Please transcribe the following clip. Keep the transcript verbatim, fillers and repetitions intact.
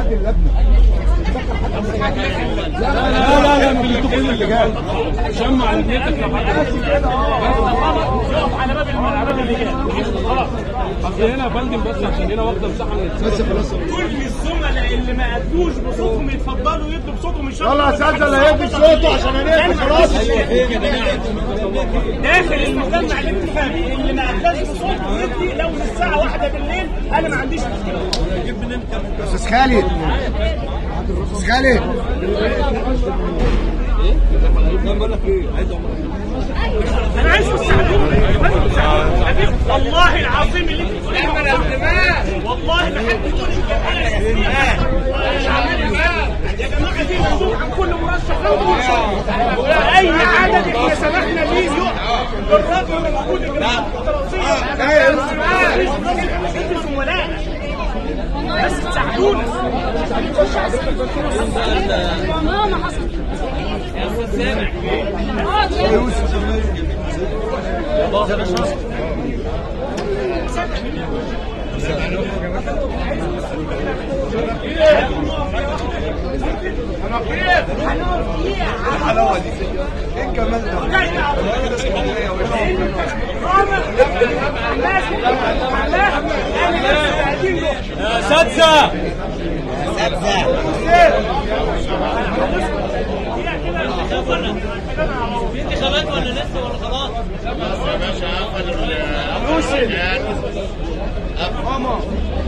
حد اللجنه لا لا لا من الدخول اللي جاي شمع لجنتك لو حد على باب على باب اللي جاي خلاص. اصل هنا يا فندم بس عشان هنا واخده مساحه من بس خلاص. كل الزملاء اللي ما ادوش بصوتهم يتفضلوا يدوا بصوتهم ان شاء الله. يلا يا اساتذه اللي هيدي بصوته عشان هنقفل خلاص. داخل المجمع الانتخابي اللي ما اداش بصوته يدي لو من الساعه واحدة بالليل انا ما عنديش مشكله. استاذ خالد استاذ خالد بقول لك ايه عايز انا عايز تساعدوني والله العظيم اللي انت بتقولوه والله ما حد يقول يا جماعه دي مسؤول عن كل مرشح اي عدد احنا سمحنا بيه يقف بالرغم من وجود الجماعه الدراسيه انتوا زملاء بس تساعدونا. ماما حصل يا استاذ سامع يا يوسف انا كيف الحلاوه دي ايه الجمال ده يا اساتذه في انتخابات ولا لسه ولا خلاص؟ يا باشا قفل يوسف ماما